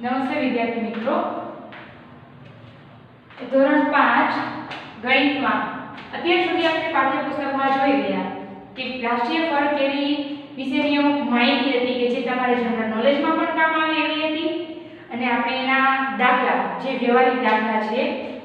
નમસ્તે વિદ્યાર્થી મિત્રો, ધોરણ 5 ગણિતમાં અત્યાર સુધી આપણે પાઠ્યપુસ્તકમાં જોઈ ગયા કે રાષ્ટ્રીય ફળ કેરી વિશેની અમુક માહિતી હતી કે જે તમારે જનરલ નોલેજમાં પણ કામ આવે એવી હતી અને આપણે એના દાખલા જે વ્યવહારિક દાખલા છે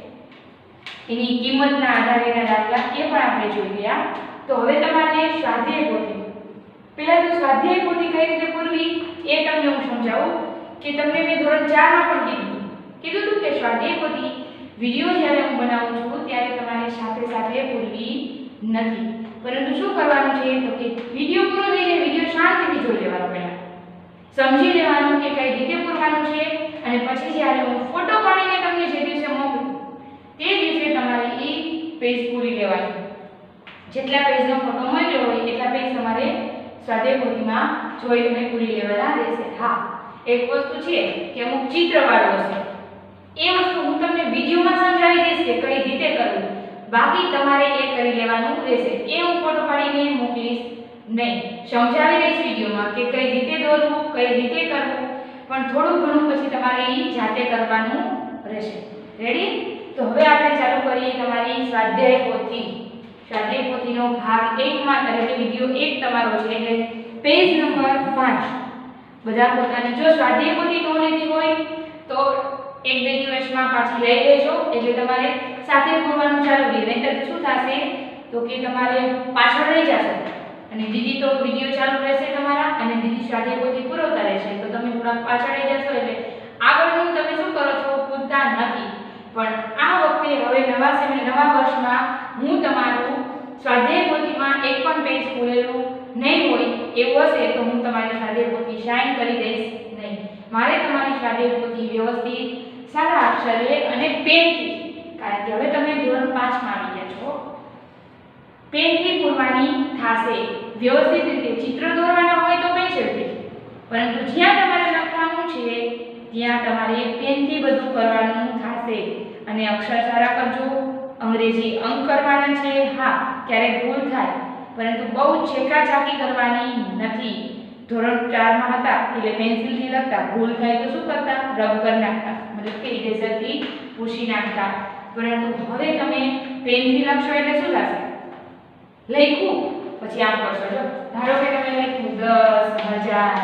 એની કિંમતના આધારેના દાખલા એ પણ આપણે જોઈ ગયા. તો હવે તમારે સ્વાધ્યાય પોથી, પહેલા તો સ્વાધ્યાય પોથી કઈ રીતે પૂરવી એ તમને હું સમજાવું કે તમને મેં ધોરણ 4 માં પણ કીધું હતું કે સ્વાધ્યાય પોથી વિડિયો જ્યારે હું બનાવું છું ત્યારે તમારે સાથે સાથે પૂરવી નથી, પરંતુ શું કરવાનું છે તો કે વિડિયો પૂરો થઈ જાય વિડિયો શાંતિથી જોઈ લેવાનો, પહેલા સમજી લેવાનું કે કઈ રીતે પૂરવાનું છે અને પછી જ્યારે હું ફોટો પાડીને તમને જે દિવસે મોકલું તે દિવસે તમારે એ પેજ પૂરી લેવાનું. જેટલા પેજનો ફોટો મળ્યો હોય એટલા પેજ તમારે સ્વાધ્યાય પોથીમાં જોઈને પૂરી લેવાના રહેશે. હા, એક વસ્તુ છે કે અમુક ચિત્રવાળો હશે એ વસ્તુ હું તમને વિડિયોમાં સમજાવી દઈશ કે કઈ રીતે કરવું, બાકી તમારે એ કરી લેવાનું રહેશે. એ હું ફોટો પાડીને મોકલીશ નહીં, સમજાવી દઈશ વિડિયોમાં કે કઈ રીતે દોરવું, કઈ રીતે કરવું, પણ થોડું ઘણું પછી તમારે એ જાતે કરવાનું રહેશે. રેડી? તો હવે આપણે ચાલુ કરીએ તમારી સ્વાધ્યાય પોથી. સ્વાધ્યાય પોથીનો ભાગ 1 માં એટલે વિડિયો 1 તમારો છે એટલે પેજ નંબર 5. બધા પોતાની જો સ્વાધ્યાય પોથી ન લીધી હોય તો 1-2 દિવસમાં પાછી લઈ લેજો એટલે તમારે સાથે પૂરવાનું ચાલુ રહે. નહીંતર શું થશે તો કે તમારે પાછળ રહી જશો અને દીદી તો વિડિયો ચાલુ રહેશે તમારા અને દીદી સ્વાધ્યાય પોથી પૂરવતા રહેશે તો તમે થોડા પાછળ રહી જશો એટલે આગળનું તમે શું કરો છો પૂરતા નથી. પણ આ વખતે હવે નવા વર્ષમાં હું તમારું સ્વાધ્યાય પોથીમાં એક પણ પેજ પૂરેલું નહીં હોય એવું હશે તો હું તમારી સ્વાધ્યાય પોથી સાઇન કરી દઈશ નહીં. મારે તમારી સ્વાધ્યાય પોથી વ્યવસ્થિત સારા અક્ષરે અને પેનથી, કારણ કે હવે તમે ધોરણ 5 માં આવી ગયા છો, પેનથી પૂરવાની થશે. વ્યવસ્થિત રીતે ચિત્ર દોરવાના હોય તો પેન્સિલથી, પરંતુ જ્યાં તમારે લખવાનું છે ત્યાં તમારે પેનથી બધું કરવાનું થશે. અને અક્ષર સારા કરજો, અંગ્રેજી અંક કરવાના છે. હા, ક્યારેક ભૂલ થાય પરંતુ બહુ છેકાછાકી કરવાની નથી. ધોરણ 4 માં હતા એટલે પેન્સિલથી લખતા, ભૂલ થાય તો શું કરતા રબ કરી નાખતા, મતલબ કે ઇરેઝરથી પૂછી નાખતા. પરંતુ હવે તમે પેનથી લખશો એટલે શું થશે, લખ્યું પછી આમ કરશો. જો ધારો કે તમે લખ્યું 10,000,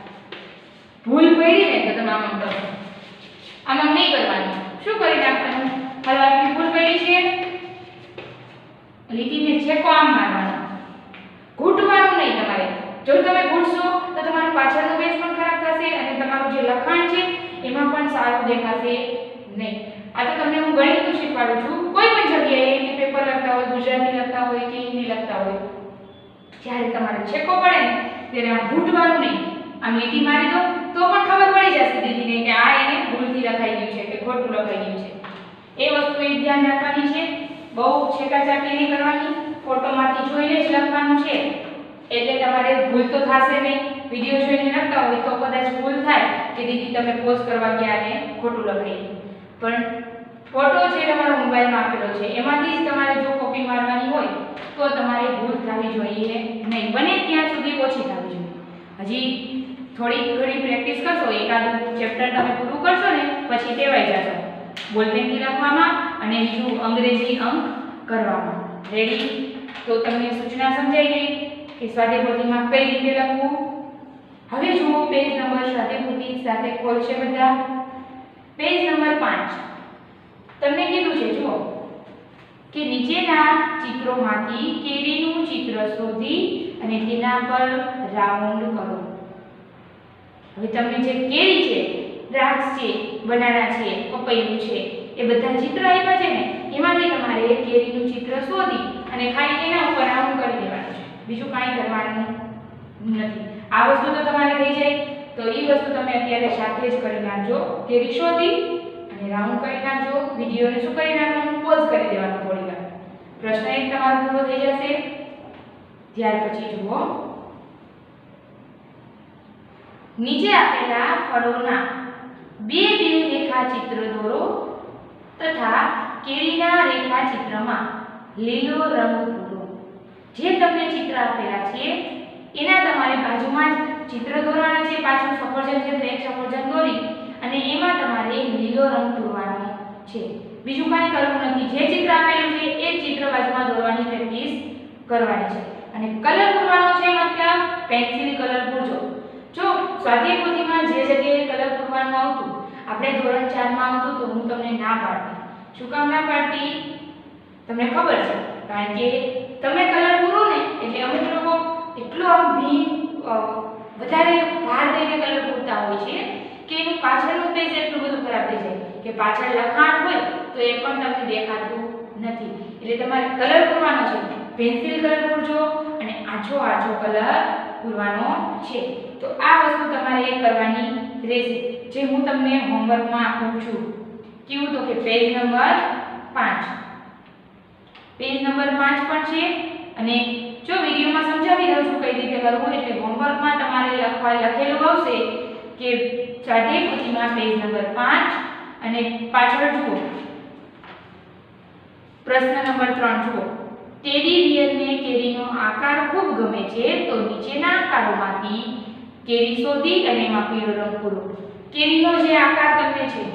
ભૂલ પડી ને તો તમે આમ કરશો, આમ નહીં કરવાનું. શું કરી નાખવાનું, હવે આપણી ભૂલ પડી છે લીટીને છેકો આમ મારવાનો, ઘૂંટવાનું નહીં તમારે. જો તમે ઘૂંટશો તો તમારું પાછળનો પેજ પણ ખરાબ થશે અને તમારું જે લખાણ છે એમાં પણ સારું દેખાશે નહીં. આ તો તમને હું ગણિતનું શીખવાડું છું. કોઈ પણ જગ્યાએ કે પેપર લખતા હોય, ગુજરાતી લખતા હોય કે હિન્દી લખતા હોય, જ્યારે તમારે છેકો પડે ને ત્યારે આમ ઘૂંટવાનું નહીં, આમ લીટી મારી દો તો પણ ખબર પડી જશે દીદીને કે આ એને ભૂલથી લખાઈ ગયું છે કે ખોટું લખાઈ ગયું છે. એ વસ્તુ એક ધ્યાન રાખવાની છે, બહુ છેકાછાકી નહીં કરવાની, ફોટોમાંથી જોઈને જ લખવાનું છે એટલે તમારે ભૂલ તો થશે નહીં. વિડિયો જોઈને લખતા હોય તો કદાચ ભૂલ થાય કે દીદી તમે પોઝ કરવા ગયા અને ખોટું લખાઈ ગયું, પણ ફોટો જે તમારા મોબાઈલમાં આપેલો છે એમાંથી જ તમારે જો કોપી મારવાની હોય તો તમારે ભૂલ થવી જોઈએ નહીં, બને ત્યાં સુધી ઓછી થવી જોઈએ. હજી થોડી ઘણી પ્રેક્ટિસ કરશો, એકાદું ચેપ્ટર તમે પૂરું કરશો ને પછી ટેવાઈ જશો બોલપેનથી લખવામાં અને બીજું અંગ્રેજી અંક કરવામાં. રેડી? તો તમને સૂચના સમજાઈ ગઈ કે સ્વાધ્યાય પોથીમાં કઈ રીતે લખવું. હવે જુઓ પેજ નંબર સ્વાધ્યાય પોથી સાથે ખોલશે બધા. પેજ નંબર 5 તમને કીધું છે જુઓ કે નીચેના ચિત્રોમાંથી કેરીનું ચિત્ર શોધી અને તેના પર રાઉન્ડ કરો. હવે તમને જે કેરી છે, દ્રાક્ષ છે, બનાના છે, પપૈયું છે એ બધા ચિત્ર આપ્યા છે ને એમાંથી તમારે કેરીનું ચિત્ર શોધી અને ખાલી એના ઉપર રાઉન્ડ કરી દેવાનું છે, બીજું કાંઈ કરવાનું નથી. આ વસ્તુ તો તમારે થઈ જાય તો એ વસ્તુ તમે અત્યારે સાથે જ કરી નાખજો. કેરી શોધી અને રાઉન્ડ કરી નાખજો. વિડિયોને શું કરી નાખવાનું, પોઝ કરી દેવાનું થોડી વાર. પ્રશ્ન 1 તમારો પૂરો થઈ જશે. ત્યાર પછી જુઓ નીચે આપેલા ફળોના બે રેખાચિત્ર દોરો તથા કેરીના રેખાચિત્રમાં લીલો રંગ પૂરો. જે તમને ચિત્ર આપેલા છે એના તમારે બાજુમાં જ ચિત્ર દોરવાના છે. પાછું સફરજન છે તો એક સફરજન દોરી અને છે. બીજું કાંઈ કરવું નથી. જે ચિત્ર આપેલું છે એ ચિત્ર બાજુમાં દોરવાની પ્રેક્ટિસ કરવાની છે. અને કલર પૂરવાનો છે મતલબ પેન્સિલ કલર પૂરજો. જો સ્વાધ્યાય પોથીમાં જે જગ્યાએ કલર પૂરવાનું આવતું, આપણે ધોરણ 4 માં આવતું તો હું તમને ના પાડતી. શું કામ ના પાડતી? તમને ખબર છે, કારણ કે તમે કલર પૂરો ને એટલે અમુક લોકો એટલું આમ વધારે ભાર દઈને કલર પૂરતા હોય છે કે એનું પાછળનું પેજ એટલું બધું ખરાબ થઈ જાય કે પાછળ લખાણ હોય તો એ પણ તમને દેખાતું નથી. એટલે તમારે કલર પૂરવાનો છે. પેન્સિલ કલર પૂરજો અને આછો કલર પૂરવાનો છે. તો આ વસ્તુ તમારે કરવાની રહેશે, જે હું તમને હોમવર્કમાં આપું છું. કેવું? તો કે પેજ નંબર 5. પેજ નંબર 5 પણ છે. અને જો વિડિયોમાં સમજાવી દઉં છું કઈ રીતે કરવું, એટલે હોમવર્કમાં તમારે લખેલું આવશે કે સ્વાધ્યાય પોથીમાં પેજ નંબર 5 અને પાછળ જુઓ પ્રશ્ન નંબર 3 જુઓ. ટેડી બિયરને કેરીનો આકાર ખૂબ ગમે છે, તો નીચેના આકારોમાંથી કેરી શોધી અને એમાં પીળો રંગ પૂરો. કેરીનો જે આકાર તમને છે,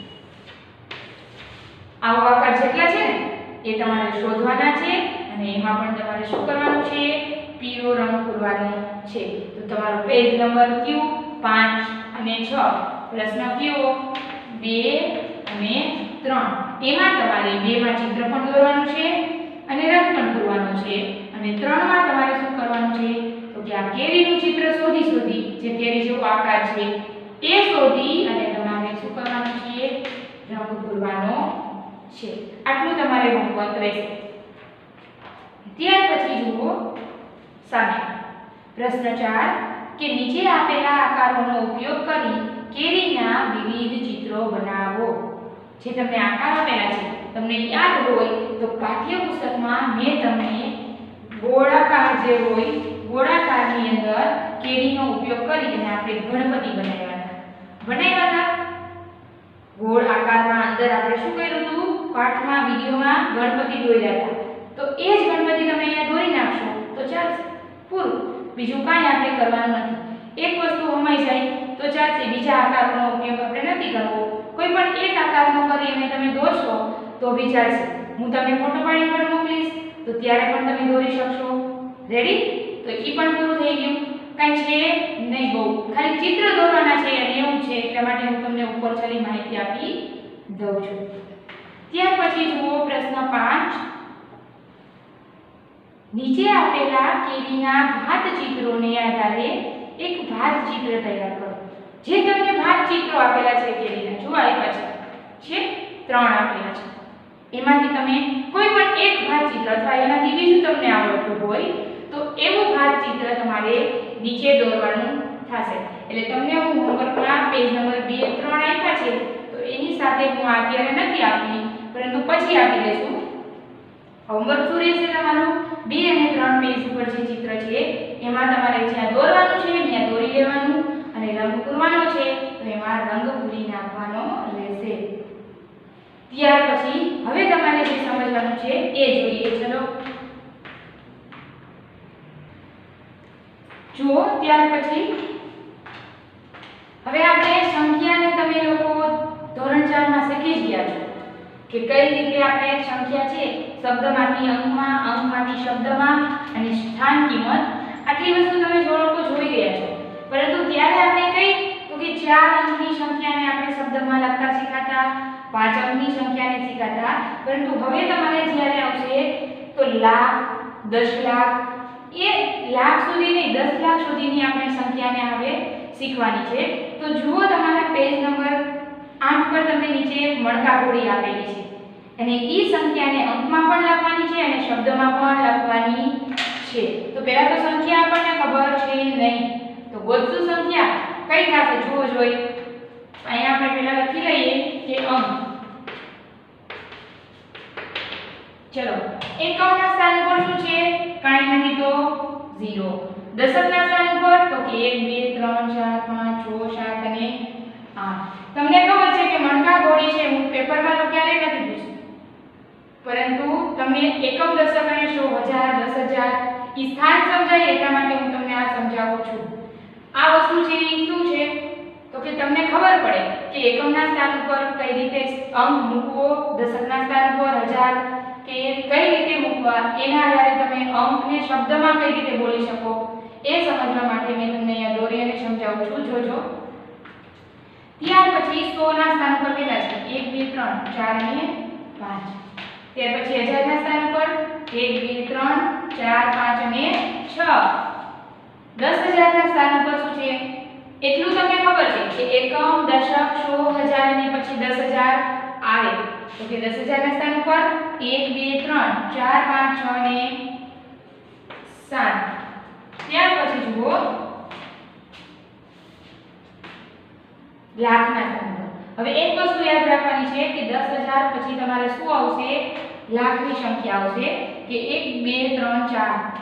આવો આકાર જેટલા છે ને એ તમારે શોધવાના છે અને એમાં પણ તમારે શું કરવાનું છે? પીળો રંગ પૂરવાનો છે. તો તમારો પેજ નંબર કયો? 5 અને 6. પ્રશ્ન કયો? 2 અને 3. એમાં તમારે 2 માં ચિત્ર પણ દોરવાનું છે અને રંગ પણ પૂરવાનો છે. અને 3 માં તમારે શું કરવાનું છે? તો કે આ કેરીનું ચિત્ર શોધી જે કેરી જેવો આકાર છે એ શોધી અને તમારે શું કરવાનું છે? રંગ પૂરવાનો છે. આટલું તમારે હોમવર્ક રહેશે. ત્યાર પછી જુઓ સામે પ્રશ્ન 4 કે નીચે આપેલા આકારોનો ઉપયોગ કરી કેરીના વિવિધ ચિત્રો બનાવો. જે તમને આકાર આપેલા છે, તમને યાદ હોય તો પાઠ્યપુસ્તકમાં મેં તમને ગોળાકાર જે હોય ગોળાકારની અંદર કેરીનો ઉપયોગ કરી અને આપણે ગણપતિ બનાવ્યા હતા. ગોળ આકારમાં અંદર આપણે શું કર્યું હતું? પાઠમાં વિડિયોમાં ગણપતિ દોર્યા હતા. તો એ જ ગણપતિ તમે અહીંયા દોરી નાખશો તો ચાલશે, પૂરું. બીજું કાંઈ આપણે કરવાનું નથી. એક વસ્તુ હમાઈ જાય તો ચાલશે, બીજા આકારનો ઉપયોગ આપણે નથી કરવો. કોઈ પણ એક આકારનો કરી અને તમે દોરશો તો બી ચાલશે. હું તમને ફોટો પાડીને પણ મોકલીશ તો ત્યારે પણ તમે દોરી શકશો. રેડી? તો એ પણ પૂરું થઈ ગયું. કાંઈ છે નહીં બહુ, ખાલી ચિત્ર દોરવાના છે અને એવું છે, એટલા માટે હું તમને ઉપર ચલી માહિતી આપી દઉં છું. ત્યાર પછી જુઓ પ્રશ્ન 5. નીચે આપેલા કેરીના ભાત ચિત્રોને આધારે એક ભાત ચિત્ર તૈયાર કરો. જે તમને ભાત ચિત્રો આપેલા છે કેરીના, જો આપ્યા છે 3 આપેલા છે. એમાંથી તમે કોઈ પણ એક ભાત ચિત્ર અથવા એનાથી બીજું તમને આવડતું હોય તો એવું ભાત ચિત્ર તમારે નીચે દોરવાનું થશે. એટલે તમને હું હોમવર્કમાં પેજ નંબર 2 3 આપ્યા છે તો એની સાથે હું અત્યારે નથી આપતી, પરંતુ પછી આપી દઈશું. હોમવર્ક શું રહેશે તમારું? 2 અને 3 પેજ ઉપર જે ચિત્ર છે એમાં તમારે જ્યાં દોરવાનું છે ત્યાં દોરી લેવાનું અને રંગ પૂરવાનો છે તો એમાં રંગ પૂરી નાખવાનો રહેશે. ત્યાર પછી હવે તમારે જે સમજવાનું છે એ જોઈએ. ચલો જુઓ. ત્યાર પછી હવે આપણે સંખ્યાને તમે લોકો ધોરણ 4 માં શીખી ગયા છો કે કઈ રીતે આપણે સંખ્યા છે શબ્દમાંથી અંકમાં, અંકમાંથી શબ્દમાં અને સ્થાન કિંમત આટલી વસ્તુ તમે લોકો જોઈ ગયા છો. પરંતુ ત્યારે આપણે કઈ તો કે 4 અંકની સંખ્યાને આપણે શબ્દમાં લખતા શીખાતા, 5 અંકની સંખ્યાને શીખાતા. પરંતુ હવે તમારે જ્યારે આવશે તો લાખ, 10 લાખ, એ લાખ સુધી નહીં 10 લાખ સુધીની આપણે સંખ્યાને હવે શીખવાની છે. તો જુઓ તમારા પેજ નંબર 8 પર તમને નીચે મણકાઘોડી આપેલી છે અને ઈ સંખ્યાને અંકમાં પણ લખવાની છે અને શબ્દમાં પણ લખવાની છે. તો પહેલા તો સંખ્યા આપણને ખબર છે નહીં, તો ગોતશું સંખ્યા કઈ થશે જુઓ જોઈ. અહીંયા આપણે પહેલા લખી લઈએ કે અંક. ચલો એકમના સ્થાન પર શું છે? કાંઈ નથી તો 0. દશકના સ્થાન પર તો કે 1 2 3 4 5 6 7 અને 8. તમને ખબર છે કે મણકાઘોડી છે હું પેપરમાં તો ક્યારેય નથી પૂછતી, પરંતુ તમને એકમ, દશક અને સો, હજાર, 10,000 ઈ સ્થાન સમજાય એટલા માટે હું તમને આ સમજાવું છું. આ વસ્તુ છે એ શું છે? તો તો કે તમને ખબર પડે કે એકમના સ્થાન ઉપર કઈ રીતે અંક મૂકવો, દશકના સ્થાન ઉપર હજાર કે કઈ રીતે મૂકવા, એના આધારે તમે અંકને શબ્દમાં કઈ રીતે બોલી શકો એ સમજવા માટે મેં તમને અહીંયા દોરી અને સમજાવું છું. જોજો. ત્યાર પછી 100 ના સ્થાન પર કેટલા છે? 1 2 3 4 અને 5. ત્યાર પછી 1000 ના સ્થાન પર 1 2 3 4 5 અને 6. 10000 ના સ્થાન પર શું છે? એટલું તમને ખબર છે કે એકમ, દશક, સો, હજાર અને પછી 10000 આવે. તો કે 10000 ના સ્થાન પર 1 2 3 4 5 6 અને 7. ત્યાર પછી જુઓ લાખના સ્થાન પર. હવે એક વસ્તુ યાદ રાખવાની છે કે 10000 પછી તમારે શું આવશે? લાખની સંખ્યા આવશે કે 1 2 3 4.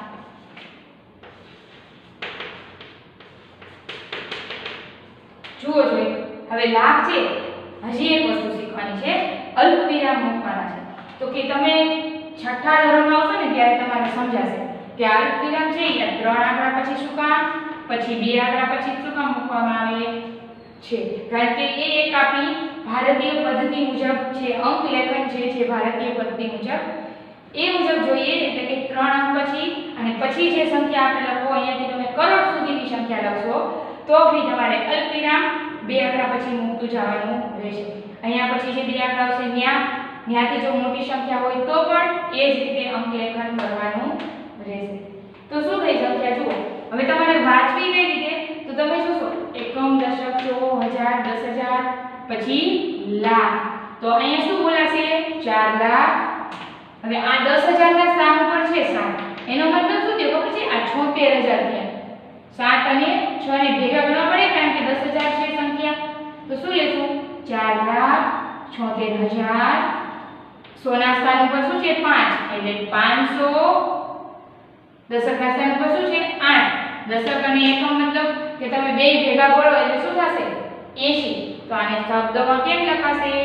જુઓ જોઈ. હવે લાખ છે, હજી એક વસ્તુ શીખવાની છે, અલ્પવિરામ મૂકવાના છે. તો કે તમે છઠ્ઠા ધોરણમાં આવશો ને ત્યારે તમારે સમજાશે કે અલ્પવિરામ છે એ 3 આંકડા પછી શું કામ, પછી 2 આંકડા પછી શું કામ મૂકવામાં આવે છે. કારણ કે એ એક આપણી ભારતીય પદ્ધતિ મુજબ છે, અંક લેખન છે ભારતીય પદ્ધતિ મુજબ. એ મુજબ જોઈએ એટલે કે 3 અંક પછી અને પછી જે સંખ્યા આપણે લખો, અહીંયાથી તમે કરોડ સુધીની સંખ્યા લખશો તો ભી તમારે અલ્પવિરામ 2 આંકડા પછી મૂકતું જવાનું રહેશે. અહીંયા પછી જે 2 આંકડા આવશે ત્યાંથી જો મોટી સંખ્યા હોય તો પણ એ જ રીતે અંક લેખન કરવાનું રહેશે. તો શું થઈ સંખ્યા જુઓ. હવે તમારે વાંચવી કઈ રીતે? તો તમે જોશો એકમ, દશક, સો, હજાર, 10000 પછી લાખ. તો અહીંયા શું બોલાશે? 4 લાખ. હવે આ 10000 ના સ્થાન ઉપર છે 7. એનો મતલબ શું થયો ખબર છે? આ 76000 થયા. 7 અને 6 ને ભેગા કરવા પડે કારણ કે 10000 છે સંખ્યા. તો શું લેશું? 4,76,000. 100 ના સ્થાન ઉપર શું છે? 5 એટલે 500. દશક ના સ્થાન ઉપર શું છે? 8. દશક અને એકમ મતલબ કે તમે બે ભેગા બોલો એટલે શું થશે? 80. તો આને શબ્દમાં કેમ લખાશે?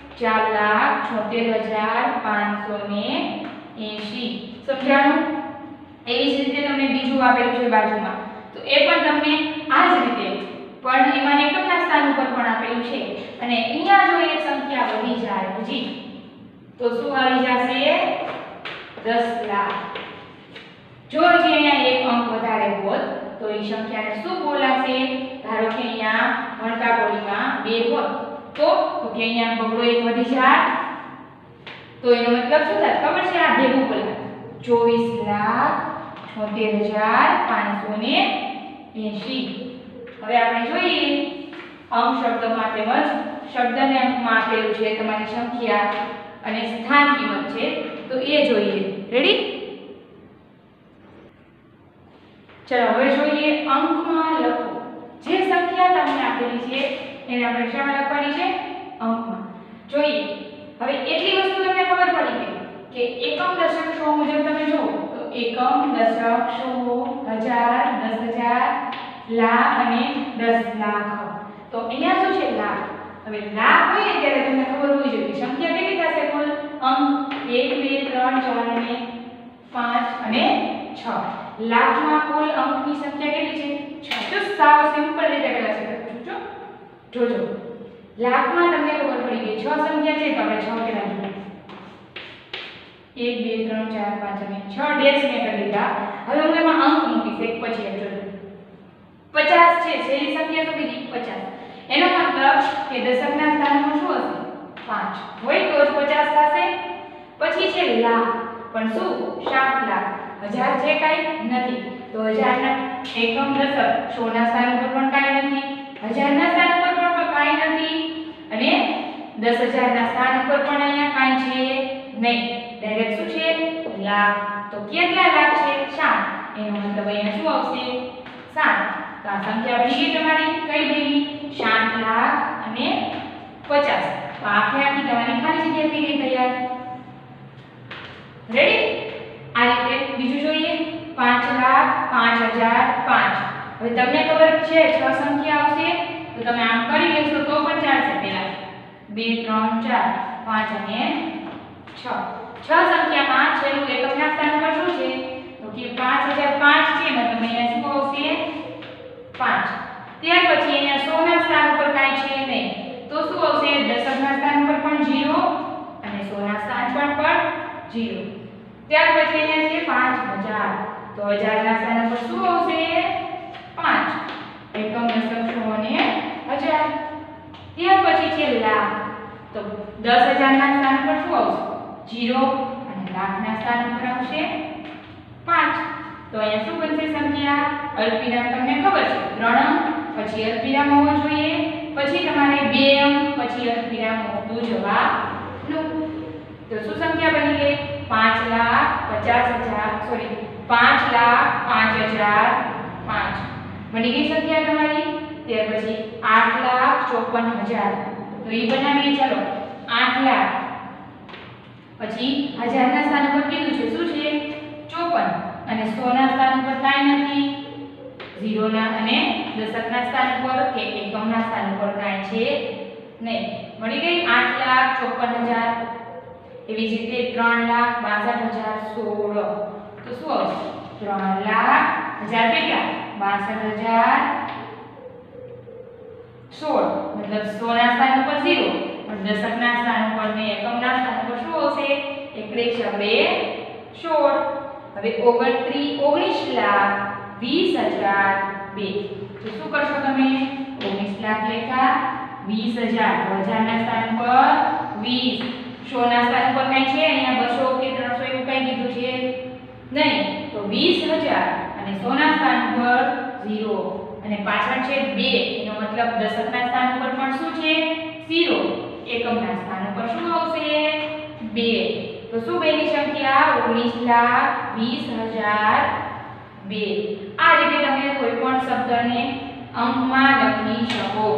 4,76,580. સમજાણું? એવી જ રીતે તમને બીજું આપેલું છે બાજુમાં, તો એ પણ તમને આ જ રીતે પણ એમાં એકમના સ્થાન ઉપર પણ આપેલું છે. અને અહીંયા જો એક સંખ્યા વધી જાય હજી તો શું આવી જશે? 10 લાખ. જો હજી અહીંયા એક અંક વધારે હોત તો એ સંખ્યાને શું બોલાશે? ધારો કે અહીંયા મણકા બોલીમાં 2 હોત તો કે અહીંયા બગડો એક વધી જાય તો એનો મતલબ શું થાય ખબર છે? આ ભેગું બોલાય 24,76,580. હવે આપણે જોઈએ અંક શબ્દમાં તેમજ શબ્દને અંકમાં આપેલું છે તમારી સંખ્યા અને સ્થાન કિંમત છે તો એ જોઈએ. રેડી? ચલો હવે જોઈએ અંકમાં લખો. જે સંખ્યા તમને આપેલી છે એને આપણે શામાં લખવાની છે? અંકમાં. જોઈએ હવે એટલી વસ્તુ તમને ખબર પડી ગઈ કે એકમ, દશક, સો મુજબ તમે જુઓ તો એકમ, દશક, સો, હજાર, 10000, લાખ અને 10 લાખ. તો અહીંયા શું છે? લાખ. હવે લાખ હોય ત્યારે તમને ખબર હોવી જોઈએ સંખ્યા કેટલી થશે કુલ અંક? 1 2 3 4 અને 5 અને 6. લાખમાં કુલ અંકની સંખ્યા કેટલી છે? 6. તો સાવ સિમ્પલ રીતે પેલા છે જોજો. લાખમાં તમને ખબર પડી ગઈ 6 સંખ્યા છે તો આપણે 6 કેટલા જોઈએ? 1 2 3 4 5 અને 6 ડેશ મેં કરી લીધા. હવે હું એમાં અંક મૂકીશ એક પછી એક. જોજો 50 છે, છેલ્લી સંખ્યા શું કીધી? 50. એનો મતલબ કે દશકના સ્થાનમાં શું હશે? 5 હોય તો જ 50 થશે. પછી છે લાખ, પણ શું? 7 લાખ. હજાર છે કાઈ નથી તો હજારના એકમ, દશક, 100 ના સ્થાન ઉપર પણ કાઈ નથી, હજારના સ્થાન ઉપર પણ કાઈ નથી અને 10000 ના સ્થાન ઉપર પણ અહીંયા કાઈ છે નહીં. ડાયરેક્ટ શું છે? લાખ. તો કેટલા લાખ છે? 7. એનો મતલબ અહીંયા શું આવશે? 7. તો આ સંખ્યા બની ગઈ તમારી કઈ બની? 7 લાખ અને 50. તો આખે આખી તમારી ખાલી જગ્યા થઈ ગઈ તૈયાર. રેડી? આ રીતે બીજું જોઈએ 5,05,005. હવે તમને ખબર છે 6 સંખ્યા આવશે તો તમે આમ કરી લેશો તો પણ ચાલશે. પહેલા 2 3 4 5 અને 6. 6 સંખ્યામાં છેલ્લું એકમના સ્થાન પર શું છે? તો કે 5005 છે મતલબ અહીંયા શું આવશે? 5. ત્યાર પછી અહીંયા 100 ના સ્થાન ઉપર કાંઈ છે નહીં તો શું આવશે? દશકના સ્થાન પર પણ 0 અને 100 ના સ્થાન પર પણ 0. ત્યાર પછી અહીંયા છે 5000 તો 1000 ના સ્થાન પર શું આવશે? 5. એકમ, દશક, સો અને 1000. ત્યાર પછી છે લાખ તો 10000 ના સ્થાન પર શું આવશે? 0 અને લાખ ના સ્થાન પર આવશે 5. તો અહીંયા શું બનશે સંખ્યા? અલ્પવિરામ તમને ખબર છે 3 અંક પછી અલ્પવિરામ હોવો જોઈએ, પછી તમારે 2 અંક પછી અલ્પવિરામ હોવું જવાબનું. તો શું સંખ્યા બની ગઈ? 5,05,005 બની ગઈ સંખ્યા તમારી. ત્યાર પછી 8,54,000 તો એ બનાવીએ. ચાલો 8 લાખ પછી 1000 ના સ્થાન પર કીધું છે શું છે? 54 અને 100 ના સ્થાન પર કાંઈ નથી 0 ના અને દશકના સ્થાન પર કે એકમના સ્થાન પર કાંઈ છે નહીં. મળી ગઈ 8,54,000. એવી જ રીતે 3,62,016 તો શું આવશે? 3,00,000 કેટલા? 62,016 મતલબ 100 ના સ્થાન ઉપર 0 પણ દશકના સ્થાન ઉપર ને એકમના સ્થાન પર શું આવશે? 1,16,16. હવે 19,20,002 તો શું કરશો તમે? 19 લાખ લેખા 20,000 તો 1000 ના સ્થાન પર 20, 100 ના સ્થાન પર કઈ છે? અહીંયા 200 કે 300 એવું કઈ કીધું છે નહીં તો 20,000 અને 100 ના સ્થાન પર 0 અને પાછળ છે 2 એનો મતલબ દશકના સ્થાન પર પણ શું છે? 0. એકમના સ્થાન પર શું આવશે? 2. તો શું બની સંખ્યા? 19,20,002. આ રીતે તમે કોઈ પણ શબ્દને અંકમાં લખી શકો.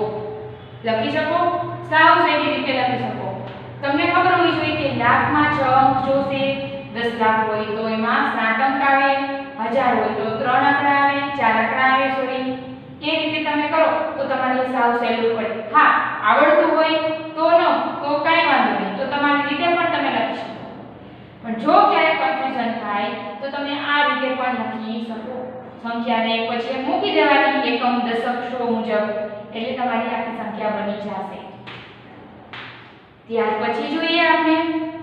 સાવ સહેલી રીતે લખી શકો. તમને ખબર હોવી જોઈએ કે લાખમાં 6 અંક જોશે. 10 લાખ હોય તો એમાં 7 અંક આવે, 1000 હોય તો 3 આંકડા આવે, 4 આંકડા આવે. સોરી, એ રીતે તમે કરો તો તમારે સાવ સહેલું પડે. હા, આવડતું હોય તો કાંઈ વાંધો નહીં, તો તમારી રીતે પણ તમે લખી શકો. પણ જો ક્યારેક કન્ફ્યુઝન થાય તો તમે આ રીતે પણ લખી શકો. સંખ્યાને પછી મૂકી દેવાની એકમ, દશક, સો મુજબ એટલે તમારી આખી સંખ્યા બની જશે. ત્યાર પછી જોઈએ આપણે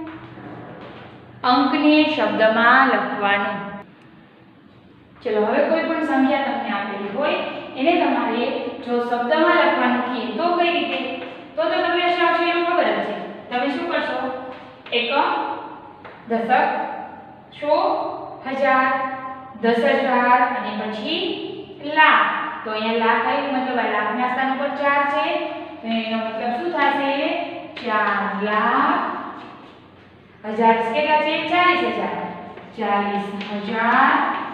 અંકને શબ્દમાં લખવાનું. ચલો હવે કોઈ પણ સંખ્યા તમને આપેલી હોય એને તમારે જો શબ્દમાં લખવાનું કહે તો કઈ રીતે? તો તમને આવશે એમ ખબર જ છે. તમે શું કરશો? એકમ, દશક, સો, 1000, 10,000 અને પછી લાખ. તો અહીંયા લાખ આવ્યું મતલબ આ લાખના સ્થાન ઉપર 4 છે તો એનો મતલબ શું થશે? 4 લાખ. 1000 કેટલા છે? 40,000. 40,000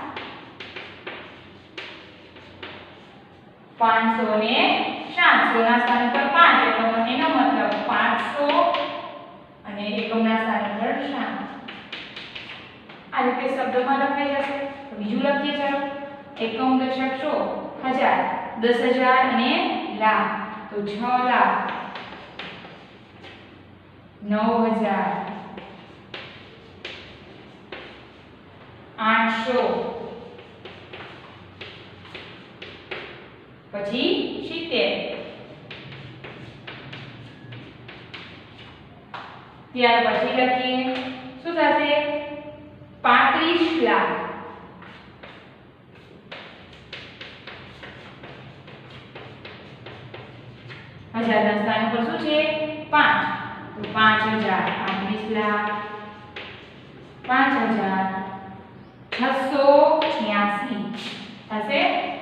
500 ને 700 ના સ્થાન પર 5 એટલે એનો મતલબ 500 અને એકમના સ્થાન પર 7. આ રીતે શબ્દમાં લખાઈ જશે. તો બીજું લખીએ ચાલો. એકમ, દશક, સો, 1000, 10,000 અને લાખ. તો 6 લાખ, 9,000, 800 પછી 70. ત્યાર પછી લખીએ શું થશે? 35 લાખ. 1000 ના સ્થાન પર શું છે? 5 તો 5,000, 35 લાખ, 5,686 થશે.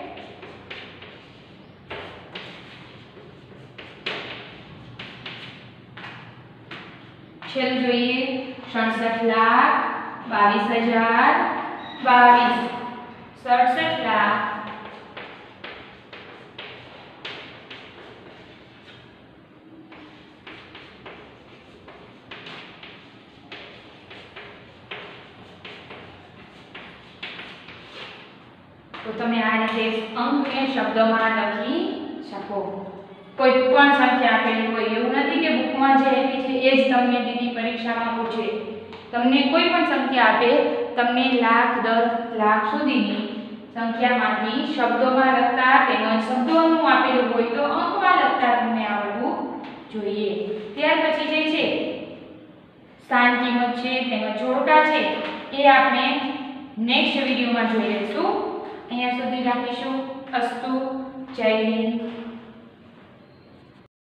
છેલ્લું જોઈએ 67 લાખ, 22,022, 67 લાખ, તો તમે આ રીતે અંકને શબ્દમાં લખી શકો. કોઈ પણ સંખ્યા આપેલી હોય એવું નથી કે બુકમાં જે આપી છે એ જ તમને દીદી પરીક્ષામાં પૂછે. તમને કોઈ પણ સંખ્યા આપે, તમને લાખ 10 લાખ સુધીની સંખ્યામાંથી શબ્દોમાં લખતા તેમજ શબ્દોનું આપેલું હોય તો અંકમાં લખતા તમને આવડવું જોઈએ. ત્યાર પછી જે છે સ્થાન કિંમત છે તેમજ જોડકા છે એ આપણે નેક્સ્ટ વિડિયોમાં જોઈ લઈશું. અહીંયા સુધી રાખીશું. અસ્તુ. જય હિન્દ.